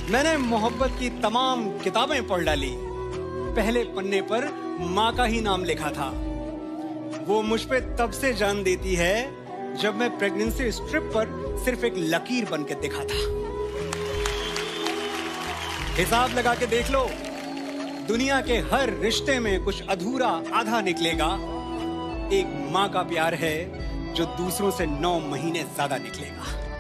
मैंने मोहब्बत की तमाम किताबें पढ़ डाली। पहले पन्ने पर माँ का ही नाम लिखा था। वो मुझ पे तब से जान देती है जब मैं प्रेगनेंसी स्ट्रिप पर सिर्फ एक लकीर बन के दिखा था। हिसाब लगा के देख लो, दुनिया के हर रिश्ते में कुछ अधूरा आधा निकलेगा। एक माँ का प्यार है जो दूसरों से 9 महीने ज्यादा निकलेगा।